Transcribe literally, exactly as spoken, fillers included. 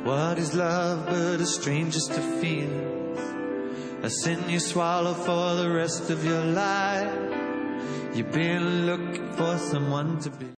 What is love but a stranger's to feel? A sin you swallow for the rest of your life. You've been looking for someone to be